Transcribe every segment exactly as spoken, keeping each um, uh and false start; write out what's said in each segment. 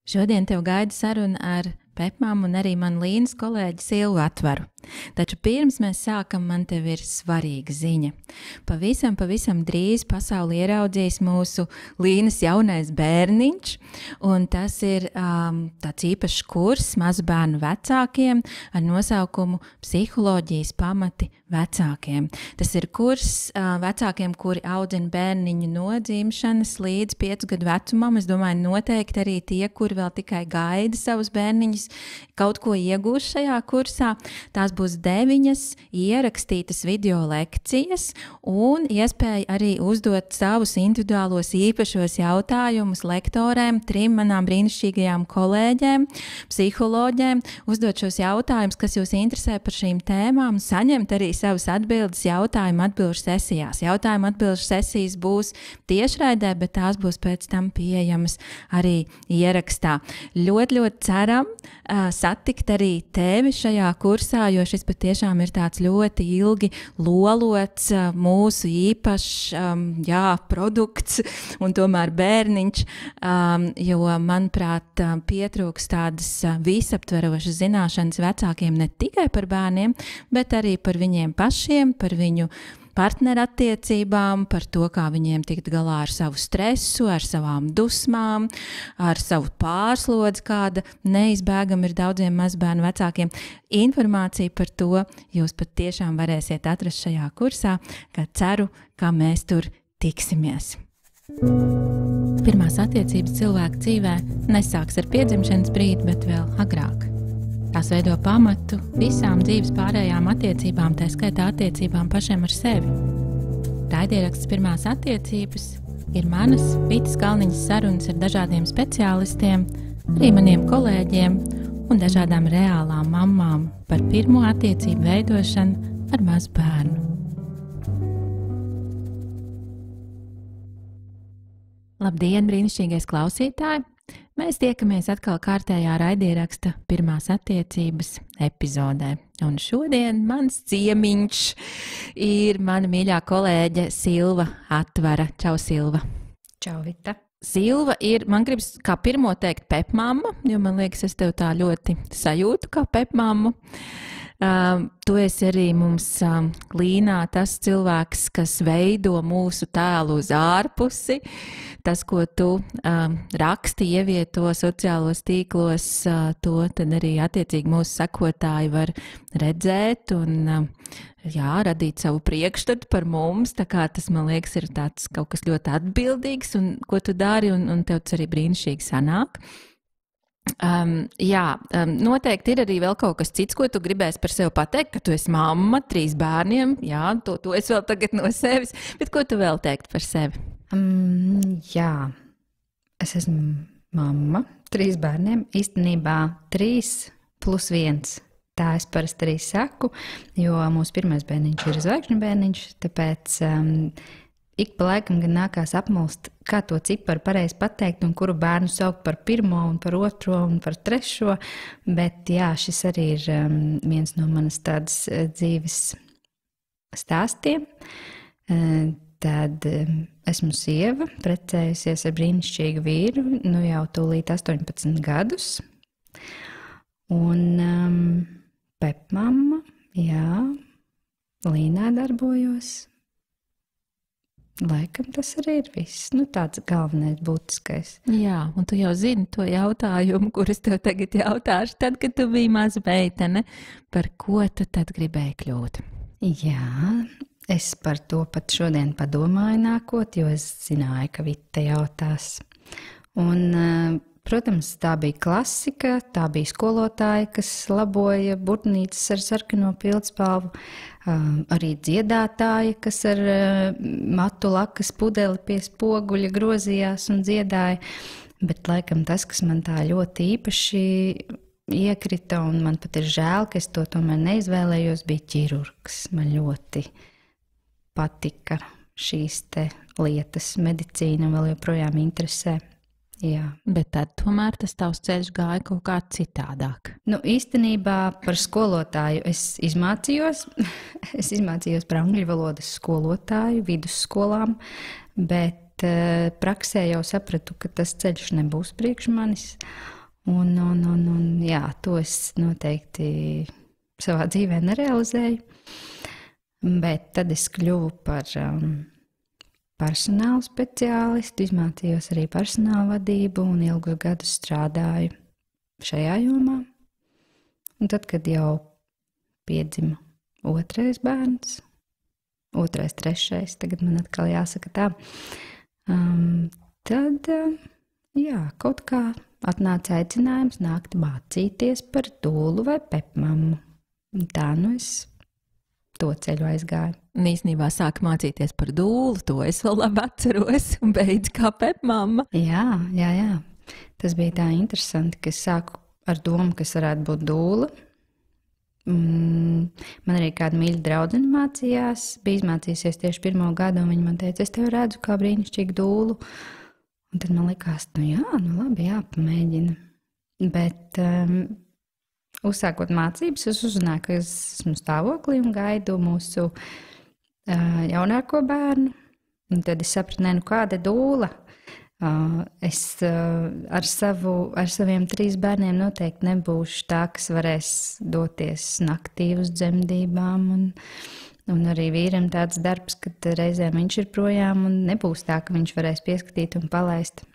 Šodien tev gaida saruna ar Pepmāmu un arī manu Līnas kolēģi Silvu Atvaru. Taču pirms mēs sākam, man tev ir svarīga ziņa. Pavisam, pavisam drīz pasauli ieraudzīs mūsu Līnas jaunais bērniņš, un tas ir um, tāds īpašs kurs mazu bērnu vecākiem ar nosaukumu Psiholoģijas pamati vecākiem. Tas ir kurs uh, vecākiem, kuri audzina bērniņu no dzimšanas līdz piecu gadu vecumam. Es domāju, noteikti arī tie, kuri vēl tikai gaida savus bērniņus, kaut ko iegūs šajā kursā. Tās būs deviņas ierakstītas video lekcijas un iespēja arī uzdot savus individuālos īpašos jautājumus lektorēm, trim manām brīnišķīgajām kolēģēm, psiholoģēm, uzdot šos jautājumus, kas jūs interesē par šīm tēmām, saņemt arī savas atbildes jautājumu atbilžu sesijās. Jautājumu atbilžu sesijas būs tiešraidē, bet tās būs pēc tam pieejamas arī ierakstā. Ļoti, ļoti ceram uh, satikt arī tevi šajā kursā, jo šis patiešām ir tāds ļoti ilgi lolots uh, mūsu īpašs um, jā, produkts un tomēr bērniņš, um, jo, manuprāt, uh, pietrūks tādas uh, visaptverošas zināšanas vecākiem ne tikai par bērniem, bet arī par viņiem pašiem, par viņu partnerattiecībām, par to, kā viņiem tikt galā ar savu stresu, ar savām dusmām, ar savu pārslodzi, kāda neizbēgama ir daudziem mazbērnu vecākiem. Informāciju par to jūs pat tiešām varēsiet atrast šajā kursā, kā ceru, kā mēs tur tiksimies. Pirmās attiecības cilvēka dzīvē nesāks ar piedzimšanas brīdi, bet vēl agrāk. Tās veido pamatu visām dzīves pārējām attiecībām, tā skaitā attiecībām pašiem ar sevi. Raidieraksts Pirmās attiecības ir manas Vitas Kalniņas sarunas ar dažādiem speciālistiem, arī maniem kolēģiem un dažādām reālām mammām par pirmo attiecību veidošanu ar mazu bērnu. Labdien, brīnišķīgais klausītāji! Mēs tiekamies atkal kārtējā raidieraksta Pirmās attiecības epizodē. Un šodien mans ciemiņš ir mana mīļā kolēģe Silva Atvara. Čau, Silva! Čau, Vita! Silva ir, man gribas kā pirmo teikt Pepmamma, jo man liekas, es tev tā ļoti sajūtu kā Pepmammu. Um, tu esi arī mums um, Līnā tas cilvēks, kas veido mūsu tēlu uz ārpusi. Tas, ko tu um, raksti, ievieto sociālos tīklos, uh, to tad arī attiecīgi mūsu sekotāji var redzēt un um, jā, radīt savu priekšstatu par mums. Tā kā tas, man liekas, ir tāds kaut kas ļoti atbildīgs, un ko tu dari, un, un tev tas arī brīnišķīgi sanāk. Um, jā, um, noteikti ir arī vēl kaut kas cits, ko tu gribēsi par sevi pateikt, ka tu esi mamma, trīs bērniem, jā, to, to es vēl tagad no sevis, bet ko tu vēl teikt par sevi? Um, jā, es esmu mamma, trīs bērniem, īstenībā trīs plus viens. Tā es parasti arī saku, jo mūsu pirmais bērniņš ir zvaigžņu bērniņš, tāpēc um, ik pa laikam gan nākās apmulst, kā to ciparu pareizi pateikt un kuru bērnu saukt par pirmo un par otro un par trešo, bet jā, šis arī ir um, viens no manas tādas uh, dzīves stāstiem. Uh, tad um, esmu sieva, precējusies ar brīnišķīgu vīru, nu jau tūlīt astoņpadsmit gadus. Un um, Pepmamma, jā, Līnā darbojos. Laikam tas arī ir viss, nu tāds galvenais būtiskais. Jā, un tu jau zini to jautājumu, kurus tev tagad jautāšu, tad, kad tu biji maza meitene, par ko tu tad gribēji kļūt? Jā, es par to pat šodien padomāju nākot, jo es zināju, ka Vita jautās. Un, protams, tā bija klasika, tā bija skolotāja, kas laboja burtnīcas ar sarkano pildspalvu, um, arī dziedātāja, kas ar uh, matu lakas pudeli pie spoguļa grozījās un dziedāja, bet laikam tas, kas man tā ļoti īpaši iekrita, un man pat ir žēl, ka es to tomēr neizvēlējos, bija ķirurgs. Man ļoti patika šīs te lietas, medicīna vēl joprojām interesē. Jā. Bet tad tomēr tas tavs ceļš gāja kaut kā citādāk. Nu, īstenībā par skolotāju es izmācījos. es izmācījos par angļu valodas skolotāju vidusskolām, bet bet uh, praksē jau sapratu, ka tas ceļš nebūs priekš manis. Un, un, un, un jā, to es noteikti savā dzīvē nerealizēju. Bet tad es kļuvu par um, personāla speciālistu, izmācījos arī personāla vadību un ilgus gadus strādāju šajā jomā. Un tad, kad jau piedzima otrais bērns, otrais, trešais, tagad man atkal jāsaka tā, um, tad, um, jā, kaut kā atnāca aicinājums nākt mācīties par dūlu vai pepmammu. Un tā nu es to ceļu aizgāju. Un īstenībā sāka mācīties par dūlu, to es vēl labi atceros, un beidz kā pepmamma. Jā, jā, jā. Tas bija tā interesanti, ka es sāku ar domu, kas varētu būt dūla. Mm, man arī kāda mīļa draudzene mācījās, bija izmācījusies tieši pirmo gadu, un viņa man teica, es tev redzu kā brīnišķīgu dūlu. Un tad man likās, nu jā, nu labi, jāpamēģina. Bet um, uzsākot mācības, es uzzināju, ka es esmu stāvoklī un gaidu mūsu uh, jaunāko bērnu. Un tad es sapratu, ne, nu kāda dūla. Uh, es uh, ar, savu, ar saviem trīs bērniem noteikti nebūšu tā, kas varēs doties naktī uz dzemdībām. Un, un arī vīram tāds darbs, kad reizēm viņš ir projām un nebūs tā, ka viņš varēs pieskatīt un palaist.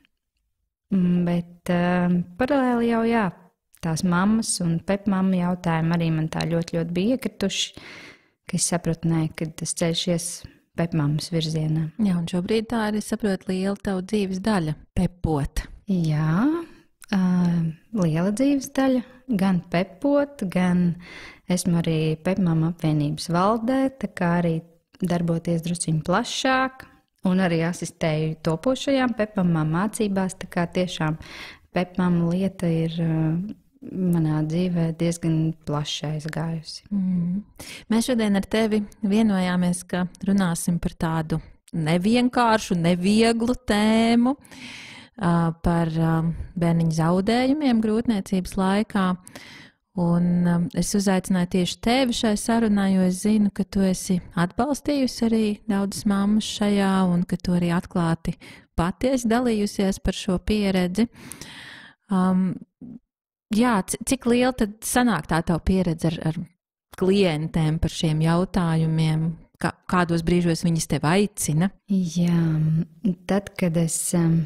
Bet uh, paralēli jau jā, tās mammas un pepmamma jautājumi arī man tā ļoti, ļoti bija iekrituši, ka es sapratu, nē, ka tas ceļš ies pepmammas virzienā. Jā, un šobrīd tā ir, es saprotu, liela tava dzīves daļa – pepot. Jā, uh, liela dzīves daļa, gan pepot, gan esmu arī pepmamma apvienības valdē, tā kā arī darboties drusciņ plašāk, un arī asistēju topošajām pepmamām mācībās, tā kā tiešām pepmamma lieta ir uh, manā dzīvē diezgan plaši aizgājusi. Mm. Mēs šodien ar tevi vienojāmies, ka runāsim par tādu nevienkāršu, nevieglu tēmu, uh, par uh, bērniņu zaudējumiem grūtniecības laikā. Un um, es uzaicināju tieši tevi šai sarunai, jo es zinu, ka tu esi atbalstījusi arī daudzas mammas šajā un ka tu arī atklāti patiesi dalījusies par šo pieredzi. Um, Jā, cik liela tad sanāk tā tava pieredze ar, ar klientiem par šiem jautājumiem? Kā, kādos brīžos viņas tevi aicina? Jā, tad, kad es,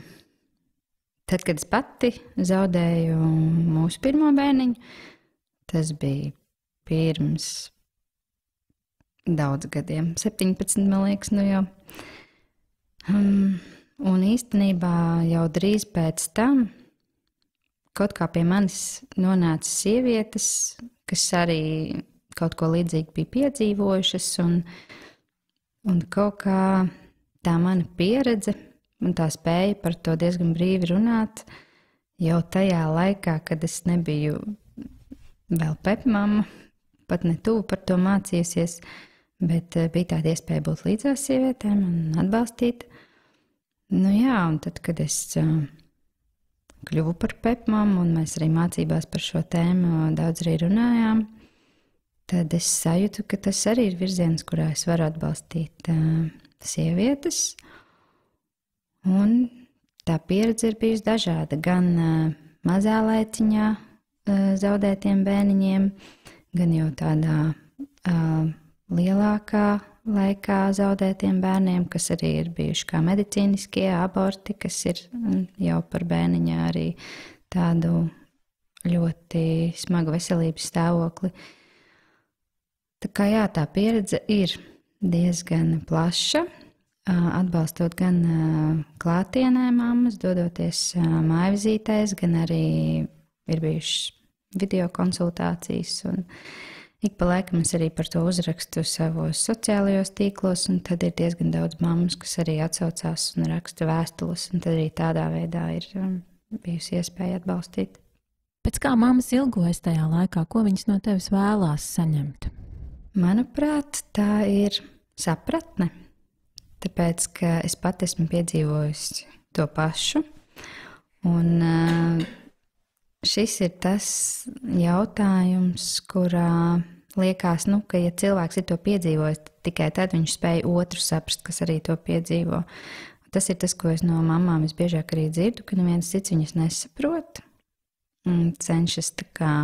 tad, kad es pati zaudēju mūsu pirmo bērniņu, tas bija pirms daudz gadiem, septiņpadsmit, man liekas, nu jau. Um, un īstenībā jau drīz pēc tam kaut kā pie manis nonāca sievietes, kas arī kaut ko līdzīgu bija piedzīvojušas, un, un kaut kā tā mana pieredze un tā spēja par to diezgan brīvi runāt jau tajā laikā, kad es nebiju vēl pepmamma, pat ne tuvu par to mācījusies, bet bija tāda iespēja būt līdzās sievietēm un atbalstīt. Nu jā, un tad, kad es kļuvu par pepmammu, un mēs arī mācībās par šo tēmu daudz arī runājām, tad es sajūtu, ka tas arī ir virziens, kurā es varu atbalstīt uh, sievietes. Un tā pieredze ir bijusi dažāda, gan uh, mazā laiciņā uh, zaudētiem bērniņiem, gan jau tādā uh, lielākā laikā zaudētiem bērniem, kas arī ir bijuši kā medicīniskie aborti, kas ir jau par bērniņā arī tādu ļoti smagu veselības stāvokli. Tā kā jā, tā pieredze ir diezgan plaša, atbalstot gan klātienē mammas, dodoties mājvizītēs, gan arī ir bijušas video konsultācijas un ik pa laikam es arī par to uzrakstu savos sociālajos tīklos, un tad ir diezgan daudz mammas, kas arī atsaucās un raksta vēstules, un tad arī tādā veidā ir um, bijusi iespēja atbalstīt. Pēc kā mammas ilgojas tajā laikā, ko viņas no tevis vēlās saņemt? Manuprāt, tā ir sapratne, tāpēc, ka es pat esmu piedzīvojusi to pašu, un uh, šis ir tas jautājums, kurā liekas, nu, ka, ja cilvēks ir to piedzīvojis, tikai tad viņš spēj otru saprast, kas arī to piedzīvo. tas ir tas, ko es no mamām visbiežāk arī dzirdu, ka neviens cits viņas nesaprot un cenšas tā kā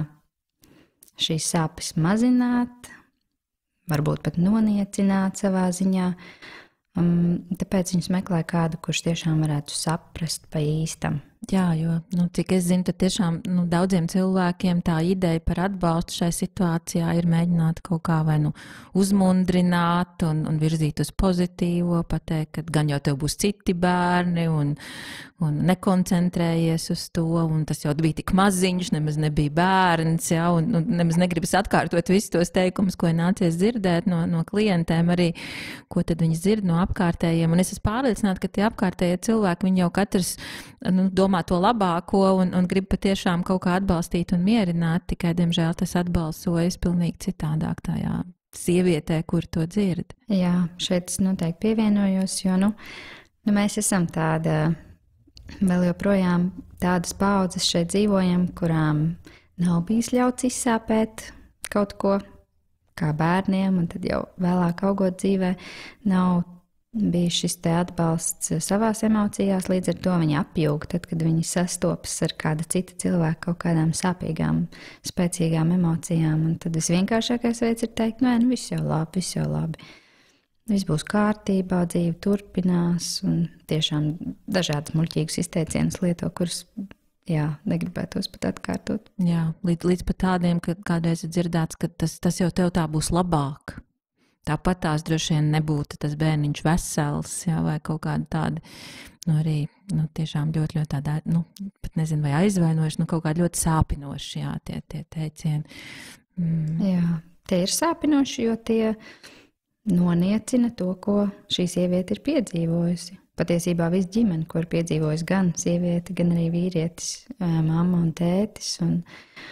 šīs sāpes mazināt, varbūt pat noniecināt savā ziņā. Um, tāpēc viņas meklē kādu, kurš tiešām varētu saprast pa īstam. Jā, jo, nu, cik es zinu, tad tiešām nu, daudziem cilvēkiem tā ideja par atbalstu šai situācijā ir mēģināt kaut kā vai nu uzmundrināt un, un virzīt uz pozitīvo, pateikt, ka gan jau tev būs citi bērni un, un nekoncentrējies uz to, un tas jau bija tik maziņš, nemaz nebija bērns, ja, un, un nemaz negribas atkārtot visus tos teikumus, ko ir nācies dzirdēt no, no klientēm arī, ko tad viņas dzird no apkārtējiem, un es esmu pārliecināta, ka tie apkārtējie cilvēki, viņi jau katrs, nu, domā to labāko un, un grib patiešām kaut kā atbalstīt un mierināt, tikai, diemžēl, tas atbalsojas pilnīgi citādāk tajā sievietē, kur to dzird. Jā, šeit es noteikti pievienojos, jo, nu, nu mēs esam tāda, vēl joprojām tādas paudzes šeit dzīvojam, kurām nav bijis ļauts izsāpēt kaut ko kā bērniem, un tad jau vēlāk augot dzīvē nav bija šis te atbalsts savās emocijās, līdz ar to viņi apjūg, tad, kad viņi sastopas ar kāda cita cilvēka kaut kādām sāpīgām, spēcīgām emocijām, un tad visvienkāršākais veids ir teikt, nē, nu viss jau labi, viss jau labi. Viss būs kārtībā, dzīve turpinās, un tiešām dažādas muļķīgas izteicienas lieto, kuras, jā, negribētos pat atkārtot. Jā, līdz, līdz pat tādiem, ka kādreiz ir dzirdēts, ka tas, tas jau tev tā būs labāk. Tāpat tās droši vien nebūtu tas bērniņš vesels, jā, vai kaut kāda tāda, nu arī, nu tiešām ļoti, ļoti tāda, nu, pat nezinu, vai aizvainojuši, nu kaut kāda ļoti sāpinoši, jā, tie, tie teicieni. Mm. Jā, tie ir sāpinoši, jo tie noniecina to, ko šī sieviete ir piedzīvojusi. Patiesībā viss ģimene, ko ir piedzīvojusi gan sieviete, gan arī vīrietis, mamma un tētis, un,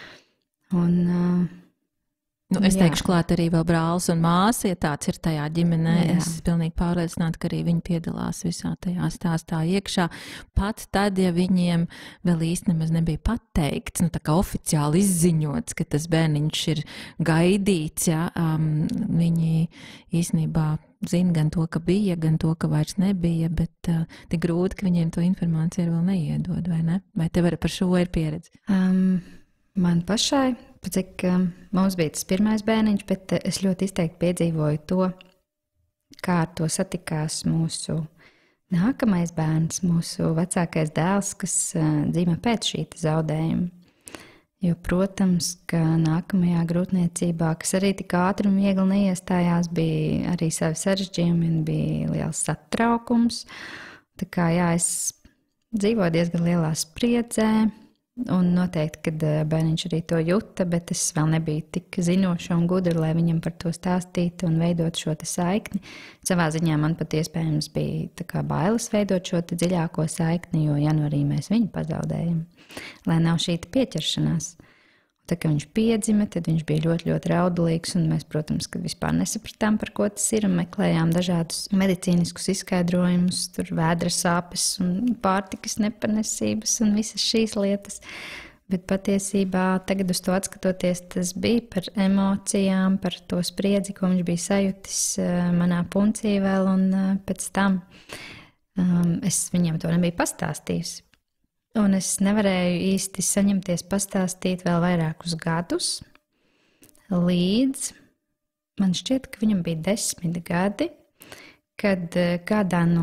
un Nu, es teikšu klāt arī vēl brālis un māsa, ja tāds ir tajā ģimenē. Jā. Es esmu pilnīgi pārliecināta, ka arī viņi piedalās visā tajā stāstā iekšā. Pat tad, ja viņiem vēl īsti nemaz nebija pateikts, nu tā kā oficiāli izziņots, ka tas bērniņš ir gaidīts, ja, um, viņi īstenībā zina gan to, ka bija, gan to, ka vairs nebija, bet uh, tik grūti, ka viņiem to informāciju vēl neiedod, vai ne? Vai tev par šo ir pieredze? Um, man pašai, cik um, mums bija tas pirmais bērniņš, bet uh, es ļoti izteikti piedzīvoju to, kā ar to satikās mūsu nākamais bērns, mūsu vecākais dēls, kas uh, dzīvo pēc šī zaudējuma. Jo, protams, ka nākamajā grūtniecībā, kas arī tik ātri un viegli neiestājās, bija arī savi sarežģījumi un bija liels satraukums. Tā kā jā, es dzīvoju diezgan lielā spriedzē, un noteikti, kad bērniņš arī to juta, bet es vēl nebiju tik zinoša un gudra, lai viņam par to stāstītu un veidot šo te saikni. Savā ziņā man pat iespējams bija tā kā bailes veidot šo te dziļāko saikni, jo janvārī mēs viņu pazaudējam, lai nav šī pieķeršanās. Tā kā viņš piedzima, tad viņš bija ļoti, ļoti raudulīgs, un mēs, protams, kad vispār nesapratām, par ko tas ir, un meklējām dažādus medicīniskus izskaidrojumus, tur vēdra sāpes un pārtikas nepanesības un visas šīs lietas. Bet patiesībā tagad uz to atskatoties, tas bija par emocijām, par to spriedzi, ko viņš bija sajutis manā puncī vēl, un pēc tam um, es viņam to nebiju pastāstījusi. Un es nevarēju īsti saņemties pastāstīt vēl vairākus gadus, līdz man šķiet, ka viņam bija desmit gadi, kad kādā no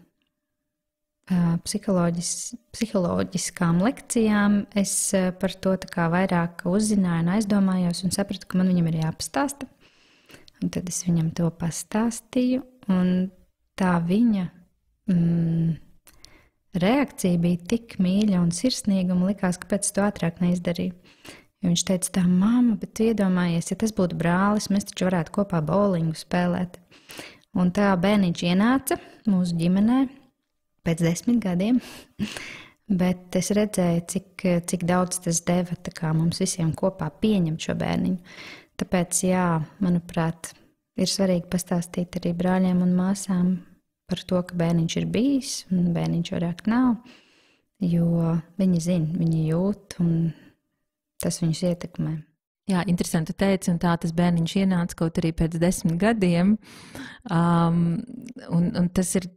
uh, psiholoģis, psiholoģiskām lekcijām es par to tā kā vairāk uzzināju un aizdomājos un sapratu, ka man viņam ir jāpastāsta. Un tad es viņam to pastāstīju, un tā viņa... Mm, reakcija bija tik mīļa un sirsnīga, un likās, ka pēc to ātrāk neizdarīju. Jo viņš teica tā, mamma, bet tu iedomājies, ja tas būtu brālis, mēs taču varētu kopā bowlingu spēlēt. Un tā bērniņš ienāca mūsu ģimenē pēc desmit gadiem, bet es redzēju, cik, cik daudz tas deva tā kā mums visiem kopā pieņemt šo bērniņu. Tāpēc, jā, manuprāt, ir svarīgi pastāstīt arī brāļiem un māsām par to, ka bērniņš ir bijis un bērniņš vairāk nav, jo viņi zina, viņi jūt un tas viņus ietekmē. Jā, interesanti teici, un tā tas bērniņš ienāca kaut arī pēc desmit gadiem, um, un, un tas ir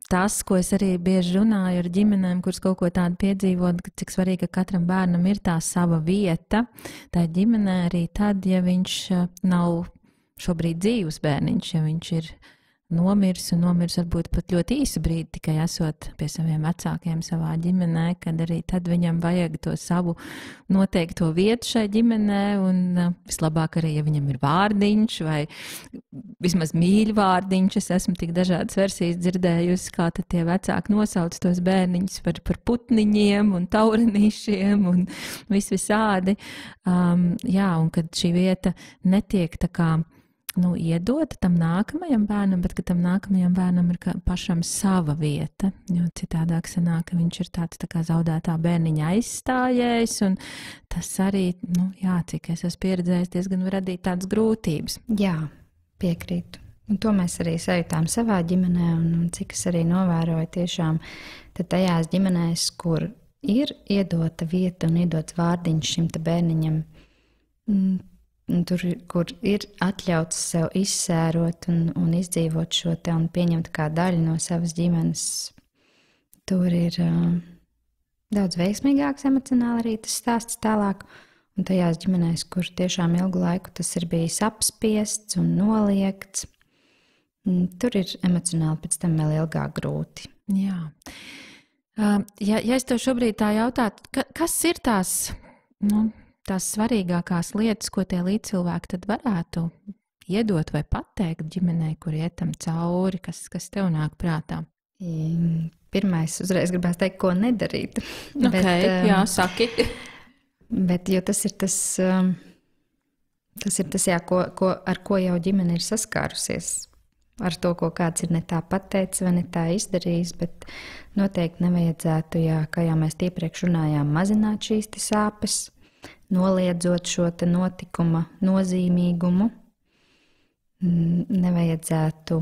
tas, ko es arī bieži runāju ar ģimenēm, kuras kaut ko tādu piedzīvot, cik svarīgi, ka katram bērnam ir tā sava vieta. Tā ģimenē arī tad, ja viņš nav šobrīd dzīvs bērniņš, ja viņš ir nomirs un nomirs varbūt pat ļoti īsu brīdi, tikai esot pie saviem vecākiem savā ģimenē, kad arī tad viņam vajag to savu noteikto vietu šai ģimenē, un uh, vislabāk arī, ja viņam ir vārdiņš vai vismaz mīļvārdiņš. Es esmu tik dažādas versijas dzirdējusi, kā tad tie vecāki nosauc tos bērniņus par, par putniņiem un taurenīšiem un vis visādi. Um, jā, un kad šī vieta netiek tā kā nu, iedota tam nākamajam bērnam, bet ka tam nākamajam bērnam ir pašam sava vieta, jo citādāk sanāk, ka viņš ir tāds tā kā zaudētā bērniņa aizstājējs, un tas arī, nu, jā, cik es esmu pieredzējis, diezgan var radīt tādas grūtības. Jā, piekrītu. Un to mēs arī sajūtām savā ģimenē, un, un cik es arī novēroju tiešām, tad tajās ģimenēs, kur ir iedota vieta un iedots vārdiņš šim te bērniņam, mm, tur, kur ir atļauts sev izsērot un, un izdzīvot šo te un pieņemt kā daļu no savas ģimenes, tur ir uh, daudz veiksmīgāks emocionāli arī tas stāsts tālāk. Un tajās ģimenēs, kur tiešām ilgu laiku tas ir bijis apspiests un noliegts, tur ir emocionāli pēc tam vēl ilgāk grūti. Jā. Uh, ja, ja es tev šobrīd tā jautātu, ka, kas ir tās, nu, tās svarīgākās lietas, ko tie līdzcilvēki tad varētu iedot vai pateikt ģimenei, kur ietam cauri, kas, kas tev nāk prātā? Pirmais, uzreiz gribēs teikt, ko nedarīt. Okay, bet, jā, saki. Bet, jo tas ir tas, tas, ir tas jā, ko, ko, ar ko jau ģimene ir saskārusies. Ar to, ko kāds ir ne tā pateicis vai ne tā izdarījis, bet noteikti nevajadzētu, jā, kā jau mēs iepriekš runājām, mazināt šīs sāpes, noliedzot šo te notikuma nozīmīgumu. Nevajadzētu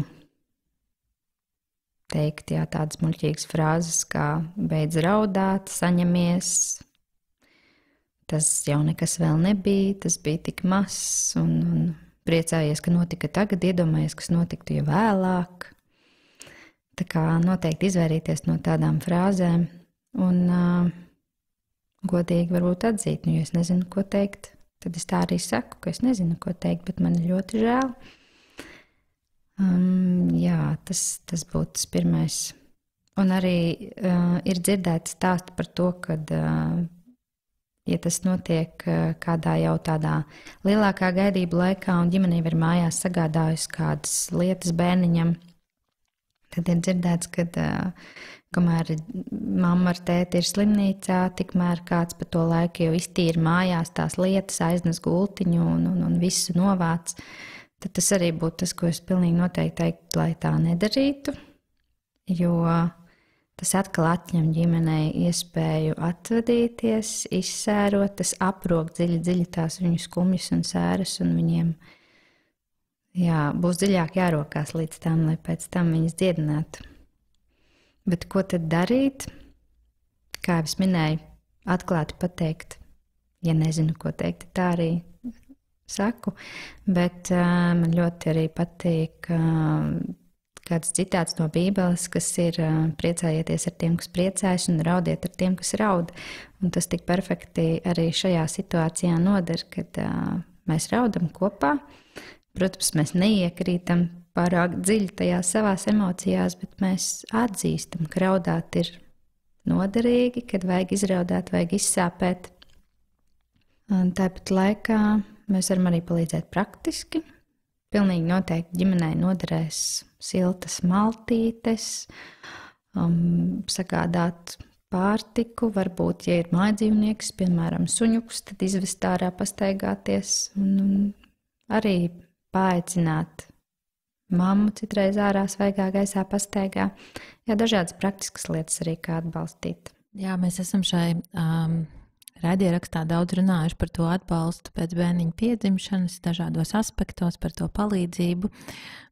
teikt jā, tādas muļķīgas frāzes kā beidz raudāt, saņemies, tas jau nekas vēl nebija, tas bija tik mazs, un, un priecājies, ka notika tagad, iedomājies, kas notiktu jau vēlāk. Tā kā noteikti izvairīties no tādām frāzēm un uh, godīgi varbūt atzīt, nu, ja es nezinu, ko teikt, tad es tā arī saku, ka es nezinu, ko teikt, bet man ir ļoti žēl. Um, jā, tas, tas būtu tas pirmais. Un arī uh, ir dzirdēts stāsti par to, kad, uh, ja tas notiek uh, kādā jau tādā lielākā gaidību laikā un ģimenei ir mājās sagādājusi kādas lietas bērniņam, tad ir dzirdēts, ka uh, kamēr mamma ar tēti ir slimnīcā, tikmēr kāds pa to laiku jau iztīra mājās tās lietas, aiznes gultiņu un, un, un visu novāc, tad tas arī būtu tas, ko es pilnīgi noteikti teiktu, lai tā nedarītu, jo tas atkal atņem ģimenei iespēju atvadīties, izsērot, tas aprok dziļi, dziļi tās viņu skumjas un sēras, un viņiem jā, būs dziļāk jārokās līdz tam, lai pēc tam viņas dziedinātu. Bet ko tad darīt? Kā jau es minēju, atklāti pateikt, ja nezinu, ko teikt, tā arī saku. Bet uh, man ļoti arī patīk uh, kāds citāts no Bībeles, kas ir uh, priecājieties ar tiem, kas priecājas, un raudiet ar tiem, kas raud. Un tas tik perfekti arī šajā situācijā noder, kad uh, mēs raudam kopā. Protams, mēs neiekrītam pārāk dziļi tajā savās emocijās, bet mēs atzīstam, ka raudāt ir noderīgi, kad vajag izraudāt, vajag izsāpēt. Un tāpat laikā mēs varam arī palīdzēt praktiski. Pilnīgi noteikti ģimenei noderēs siltas maltītes, um, sagādāt pārtiku, varbūt, ja ir mājdzīvnieks, piemēram, suņuks, tad izvest ārā pastaigāties un, un arī paaicināt mammu citreiz ārā svaigā gaisā pastaigā. Jā, dažādas praktiskas lietas arī kā atbalstīt. Jā, mēs esam šai um, raidierakstā daudz runājuši par to atbalstu pēc bērniņa piedzimšanas, dažādos aspektos, par to palīdzību,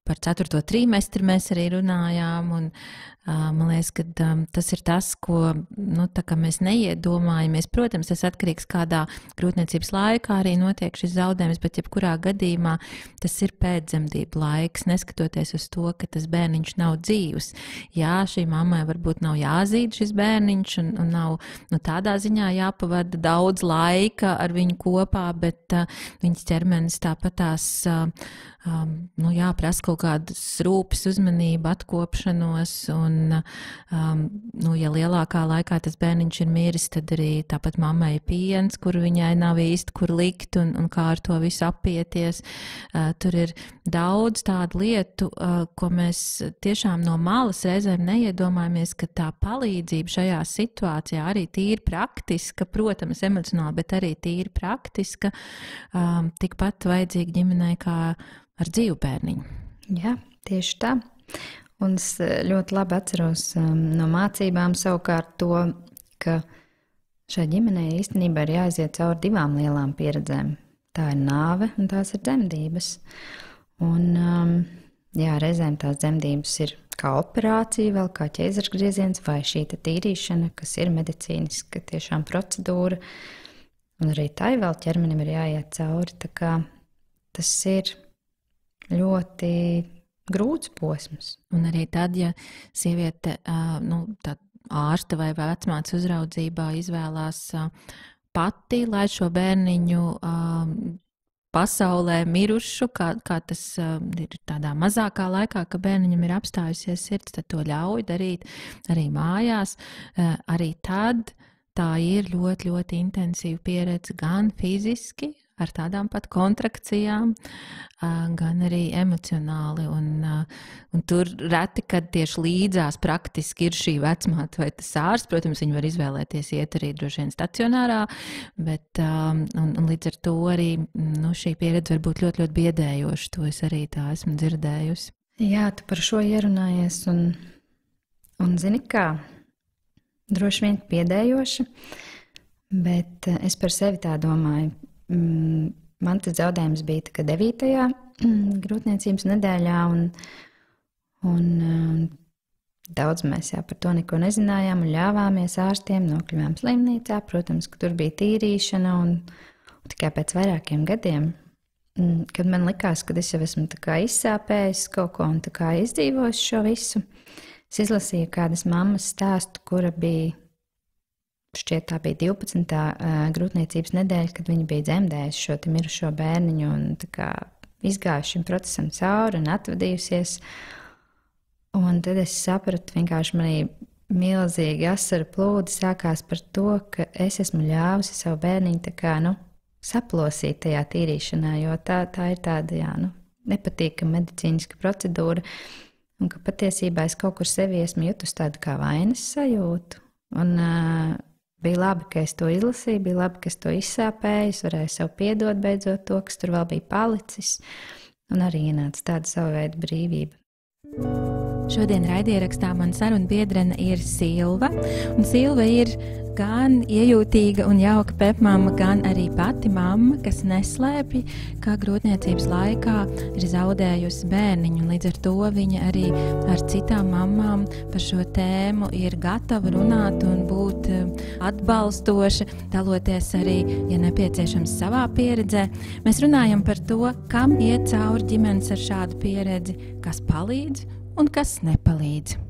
par ceturto trimestri mēs arī runājām, un uh, man liekas, ka um, tas ir tas, ko nu, tā kā mēs neiedomājamies. Protams, tas atkarīgs kādā grūtniecības laikā arī notiek šis zaudējums, bet jebkurā gadījumā tas ir pēcdzemdību laiks, neskatoties uz to, ka tas bērniņš nav dzīvs. Jā, šī mammai varbūt nav jāzīd šis bērniņš un, un nav nu, tādā ziņā jāpavada daudz laika ar viņu kopā, bet uh, viņas ķermenis tāpat tās uh, um, nu, jāprasa kaut kādas rūpes, uzmanību, atkopšanos un um, nu, ja lielākā laikā tas bērniņš ir miris, tad arī tāpat mammai ir piens, kur viņai nav īsti kur likt un, un kā ar to visu apieties. Uh, tur ir daudz tādu lietu, uh, ko mēs tiešām no malas reizēm neiedomājamies, ka tā palīdzība šajā situācijā arī tīri praktiska, protams, emocionāli, bet arī tīri praktiska, um, tikpat vajadzīga ģimenei kā ar dzīvu bērniņu. Jā, tieši tā. Un es ļoti labi atceros um, no mācībām savukārt to, ka šai ģimenei īstenībā ir jāiziet cauri divām lielām pieredzēm. Tā ir nāve un tās ir dzemdības. Un um, jā, reizēm tās dzemdības ir kā operācija, vēl kā ķēzarsgrieziens vai šī tīrīšana, kas ir medicīniska tiešām procedūra. Un arī tai vēl ķermenim ir jāiet cauri. Tā kā tas ir ļoti grūts posms. Un arī tad, ja sieviete, nu, tā ārsta vai vecmātes uzraudzībā izvēlās pati, lai šo bērniņu pasaulē mirušu, kā, kā tas ir tādā mazākā laikā, ka bērniņam ir apstājusies sirds, tad to ļauj darīt arī mājās. Arī tad tā ir ļoti, ļoti intensīva pieredze gan fiziski, ar tādām pat kontrakcijām, gan arī emocionāli. Un, un tur reti, kad tieši līdzās praktiski ir šī vecmāte vai tas ārsts. Protams, viņi var izvēlēties iet arī droši vien stacionārā, bet un, un līdz ar to arī nu, šī pieredze var būt ļoti, ļoti biedējoša. To es arī tā esmu dzirdējusi. Jā, tu par šo ierunājies un, un zini kā, droši vien biedējoša, bet es par sevi tā domāju. Man tas zaudējums bija tā, devītajā grūtniecības nedēļā, un, un daudz mēs jā, par to neko nezinājām un ļāvāmies ārstiem, nokļuvām slimnīcā. Protams, ka tur bija tīrīšana, un, un tikai pēc vairākiem gadiem, kad man likās, ka es jau esmu tā kā izsāpējis kaut ko un tā kā izdzīvojis šo visu, es izlasīju kādas mammas stāstu, kura bija šķiet tā bija divpadsmitā Uh, grūtniecības nedēļa, kad viņa bija dzemdējusi šo mirušo bērniņu un tā kā izgājuši šim procesam cauri un atvadījusies. Un tad es sapratu, vienkārši manī milzīgi asaru plūdi sākās par to, ka es esmu ļāvusi savu bērniņu tā kā, nu, saplosīt tajā tīrīšanā, jo tā, tā ir tāda, jā, nu, nepatīkama medicīniska procedūra, un ka patiesībā es kaut kur sevi esmu jutus tādu kā vainas sajūtu. Un uh, bija labi, ka es to izlasīju, bija labi, ka es to izsāpēju, es varēju sev piedot beidzot to, kas tur vēl bija palicis, un arī ienāca tāda sava veida brīvība. Šodien raidierakstā man sarunbiedrene ir Silva, un Silva ir gan iejūtīga un jauka pepmamma, gan arī pati mamma, kas neslēpj, ka grūtniecības laikā ir zaudējusi bērniņu, un līdz ar to viņa arī ar citām mammām par šo tēmu ir gatava runāt un būt atbalstoša, daloties arī, ja nepieciešams, savā pieredzē. Mēs runājam par to, kam iet cauri ģimenes ar šādu pieredzi, kas palīdz un kas nepalīdz.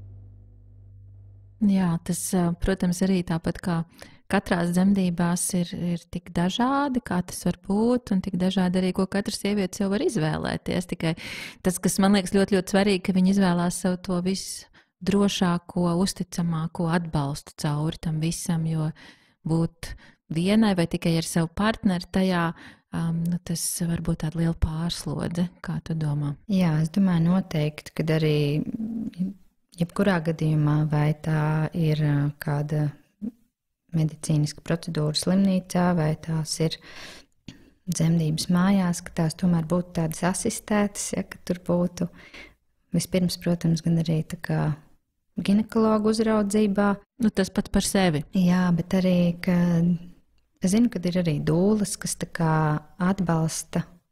Jā, tas, protams, arī tāpat kā katrās dzemdībās ir, ir tik dažādi, kā tas var būt, un tik dažādi arī, ko katra sieviete sev var izvēlēties. Tikai tas, kas man liekas ļoti, ļoti svarīgi, ka viņi izvēlās sev to visdrošāko, uzticamāko atbalstu cauri tam visam, jo būt vienai vai tikai ar savu partneri tajā, um, nu, tas var būt tāda liela pārslodze, kā tu domā? Jā, es domāju noteikti, kad arī jebkurā gadījumā, vai tā ir kāda medicīniska procedūra slimnīcā, vai tās ir dzemdības mājās, ka tās tomēr būtu tādas asistētas, ja, ka tur būtu vispirms, protams, gan arī tā kā ginekologu uzraudzībā. Nu, tas pat par sevi. Jā, bet arī, ka es zinu, ka ir arī dūles, kas tā kā atbalsta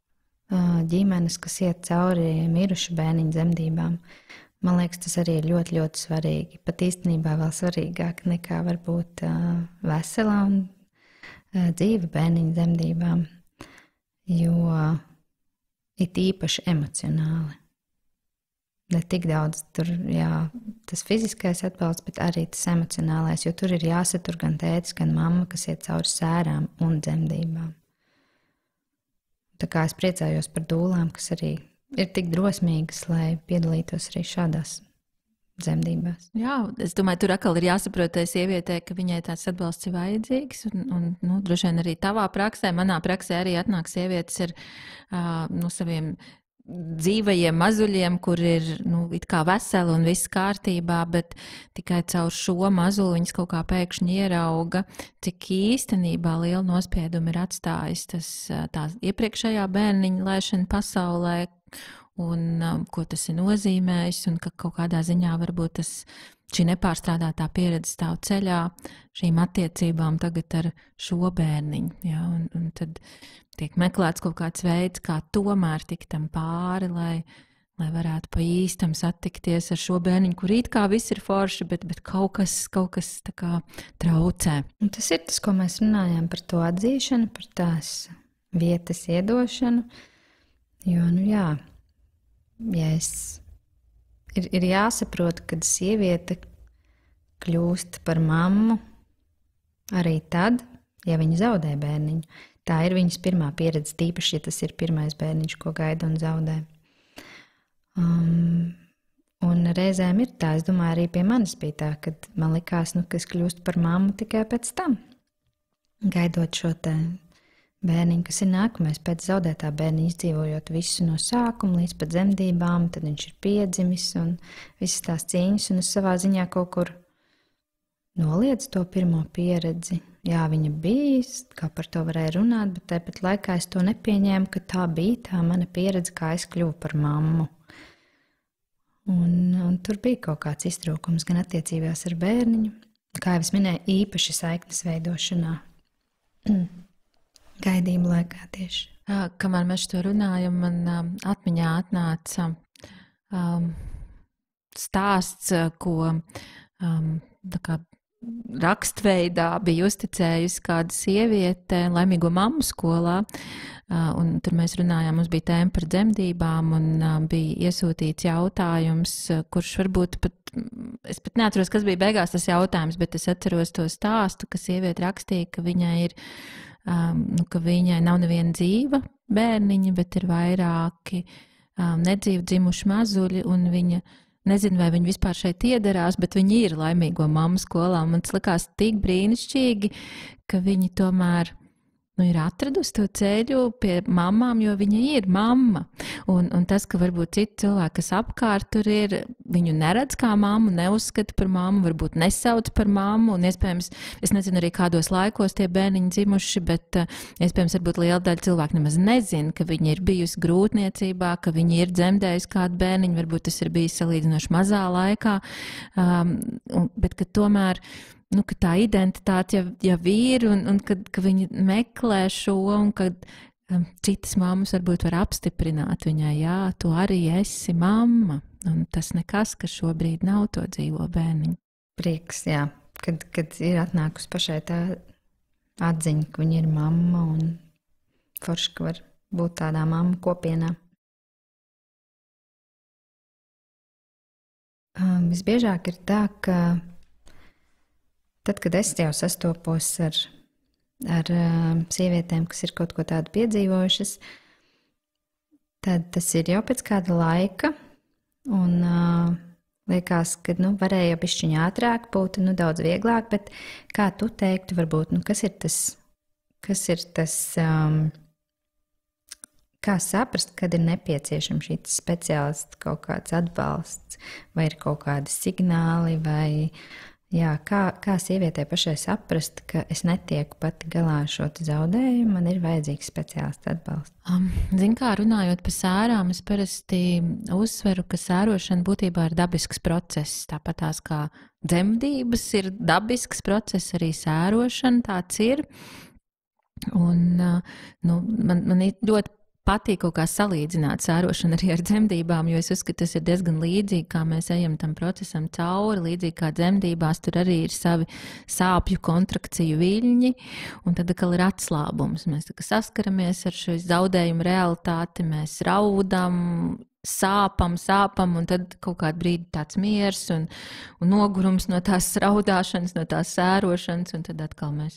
ģimenes, kas iet cauri mirušu bērniņu dzemdībām. Man liekas, tas arī ir ļoti, ļoti svarīgi. Pat īstenībā vēl svarīgāk nekā varbūt vesela un dzīva bērniņu dzemdībām, jo it īpaši emocionāli. Ne tik daudz tur, jā, tas fiziskais atbalsts, bet arī tas emocionālais, jo tur ir jāsatur gan tētis, gan mamma, kas iet cauri sērām un dzemdībām. Tā kā es priecājos par dūlām, kas arī ir tik drosmīgas, lai piedalītos arī šādās dzemdībās. Jā, es domāju, tur atkal ir jāsaprot tai sievietei, ka viņai tāds atbalsts ir vajadzīgs. Un, un, nu, droši vien arī tavā praksē, manā praksē arī atnāk sievietes ar uh, no saviem dzīvajiem mazuļiem, kur ir nu, it kā veseli un viss kārtībā, bet tikai caur šo mazuli viņas kaut kā pēkšņi ierauga, cik īstenībā liela nospieduma ir atstājis tas tā iepriekšējā bērniņa laišana pasaulē, un um, ko tas ir nozīmējis, un ka kaut kādā ziņā varbūt tas, šī nepārstrādātā pieredze stāv ceļā šīm attiecībām tagad ar šo bērniņu. Ja, un, un tad tiek meklēts kaut kāds veids, kā tomēr tikt tam pāri, lai, lai varētu pa īstam satikties ar šo bērniņu, kur it kā viss ir forši, bet, bet kaut kas, kaut kas tā kā traucē. Un tas ir tas, ko mēs runājam par to atzīšanu, par tās vietas iedošanu, jo, nu jā, ja es, ir, ir jāsaprot, kad sieviete kļūst par mammu arī tad, ja viņa zaudē bērniņu. Tā ir viņas pirmā pieredze, tīpaši, ja tas ir pirmais bērniņš, ko gaida un zaudē. Um, un reizēm ir tā, es domāju, arī pie manis bija tā, kad man likās, nu, ka es kļūstu par mammu tikai pēc tam, gaidot šo te bērniņu, kas ir nākamais pēc zaudētā bērniņa, izdzīvojot visu no sākuma līdz pat dzemdībām, tad viņš ir piedzimis un visas tās cīņas, un es savā ziņā kaut kur noliedzu to pirmo pieredzi. Jā, viņa bija, kā par to varēja runāt, bet tāpat laikā es to nepieņēmu, ka tā bija tā mana pieredze, kā es kļuvu par mammu. Un, un tur bija kaut kāds iztrūkums gan attiecībās ar bērniņu, kā jau es minēju, īpaši saiknes veidošanā. Gaidību laikā tieši. Kamēr mēs to runājam, man um, atmiņā atnāca um, stāsts, ko um, tā kā rakstveidā bija uzticējusi kāda sieviete laimīgo mammu skolā, uh, un tur mēs runājām, mums bija tēma par dzemdībām, un uh, bija iesūtīts jautājums, uh, kurš varbūt pat, es pat neatceros, kas bija beigās tas jautājums, bet es atceros to stāstu, ka sieviete rakstīja, ka viņai ir, um, nu, ka viņai nav neviena dzīva bērniņa, bet ir vairāki um, nedzīvi dzimuši mazuļi, un viņa nezinu, vai viņi vispār šeit iederās, bet viņi ir laimīgo mammu skolā. Man tas likās tik brīnišķīgi, ka viņi tomēr nu, ir atradusi to ceļu pie mammām, jo viņa ir mamma. Un, un tas, ka varbūt citi cilvēki, kas apkārt tur ir, viņu neredz kā mammu, neuzskata par mammu, varbūt nesauc par mammu, un iespējams, es nezinu arī kādos laikos tie bērniņi dzimuši, bet iespējams, varbūt liela daļa cilvēku nemaz nezina, ka viņa ir bijusi grūtniecībā, ka viņa ir dzemdējusi kādu bērniņu, varbūt tas ir bijis salīdzinoši mazā laikā, um, un, bet ka tomēr nu, ka tā identitāte jau, jau ir, un, un kad, ka viņi meklē šo, un kad um, citas mammas varbūt var apstiprināt viņai, jā, tu arī esi mamma, un tas nekas, ka šobrīd nav to dzīvo bērniņu. Prieks, jā, kad, kad ir atnākusi pašai tā atziņa, ka viņa ir mamma, un forši, ka var būt tādā mammu kopienā. Um, visbiežāk ir tā, ka tad, kad es jau sastopos ar, ar uh, sievietēm, kas ir kaut ko tādu piedzīvojušas, tad tas ir jau pēc kāda laika, un uh, liekas, ka nu, varēja jau bišķiņ ātrāk būt, nu, daudz vieglāk, bet kā tu teiktu, varbūt, nu, kas ir tas, kas ir tas um, kā saprast, kad ir nepieciešams šīs speciālists kaut kāds atbalsts, vai ir kaut kādi signāli, vai jā, kā, kā sievietei pašai saprast, ka es netieku pati galā ar šo zaudējumu, man ir vajadzīgs speciālists atbalsts? Um, Zin kā, runājot par sērām, es parasti uzsveru, ka sērošana būtībā ir dabisks process. Tāpat tās kā dzemdības ir dabisks process, arī sērošana tāds ir. Un, uh, nu, man, man ļoti patīk kaut kā salīdzināt sērošanu arī ar dzemdībām, jo es uzskatu, tas ir diezgan līdzīgi, kā mēs ejam tam procesam cauri, līdzīgi kā dzemdībās, tur arī ir savi sāpju kontrakciju viļņi, un tad atkal ir atslābums. Mēs tā kā saskaramies ar šo zaudējumu realitāti, mēs raudam, sāpam, sāpam, un tad kaut kādu brīdi tāds miers un, un nogurums no tās raudāšanas, no tās sērošanas, un tad atkal mēs